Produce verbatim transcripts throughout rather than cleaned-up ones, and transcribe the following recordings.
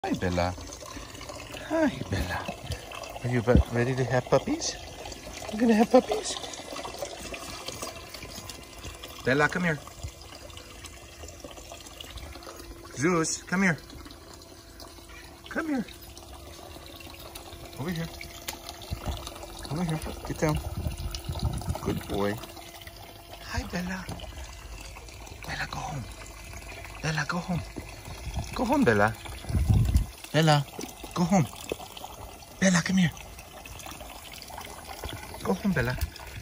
Hi, Bella. Hi, Bella. Are you about ready to have puppies? You're gonna have puppies? Bella, come here. Zeus, come here. Come here. Over here. Over here. Get down. Good boy. Hi, Bella. Bella, go home. Bella, go home. Go home, Bella. Bella, go home. Bella, come here. Go home, Bella.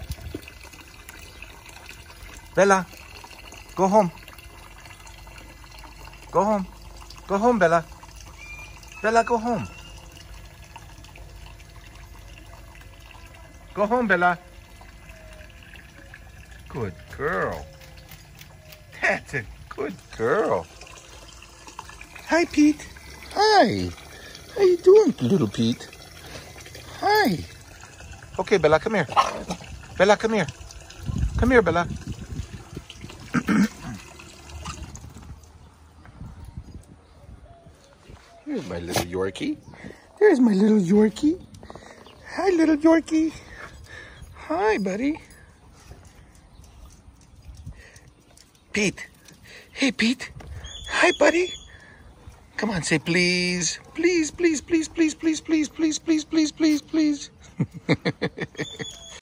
Bella, go home. Go home. Go home, Bella. Bella, go home. Go home, Bella. Good girl. That's a good girl. Hi, Pete. Hi. How you doing, little Pete? Hi. Okay, Bella, come here. Bella, come here. Come here, Bella. Here's my little Yorkie. There's my little Yorkie. Hi, little Yorkie. Hi, buddy. Pete. Hey, Pete. Hi, buddy. Come on, say please. Please, please, please, please, please, please, please, please, please, please, please.